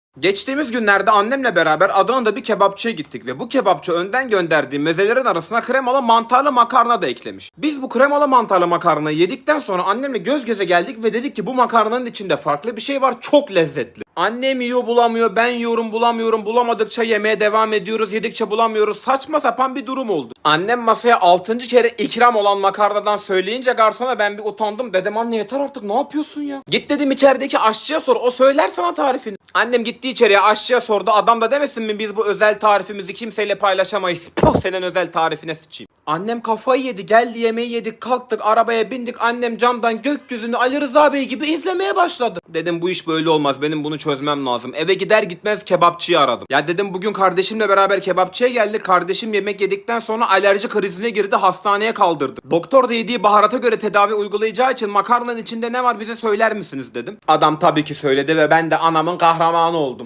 Geçtiğimiz günlerde annemle beraber Adana'da bir kebapçıya gittik ve bu kebapçı önden gönderdiği mezelerin arasına kremalı mantarlı makarna da eklemiş. Biz bu kremalı mantarlı makarnayı yedikten sonra annemle göz göze geldik ve dedik ki bu makarnanın içinde farklı bir şey var, çok lezzetli. Annem yiyor bulamıyor, ben yiyorum bulamıyorum, bulamadıkça yemeye devam ediyoruz, yedikçe bulamıyoruz, saçma sapan bir durum oldu. Annem masaya 6. kere ikram olan makarnadan söyleyince garsona ben bir utandım, dedim anne yeter artık, ne yapıyorsun ya? Git dedim içerideki aşçıya sor, o söyler sana tarifini. Annem gitti içeriye, aşçıya sordu, adam da demesin mi biz bu özel tarifimizi kimseyle paylaşamayız. Puh, senin özel tarifine sıçayım. Annem kafayı yedi, geldi yemeği yedik, kalktık arabaya bindik, annem camdan gökyüzünü Ali Rıza Bey gibi izlemeye başladı. Dedim bu iş böyle olmaz, benim bunu çözmem lazım. Eve gider gitmez kebapçıyı aradım. Ya dedim bugün kardeşimle beraber kebapçıya geldik, kardeşim yemek yedikten sonra alerji krizine girdi, hastaneye kaldırdı. Doktor da yediği baharata göre tedavi uygulayacağı için makarnanın içinde ne var bize söyler misiniz dedim. Adam tabii ki söyledi ve ben de anamın kahramanı oldum.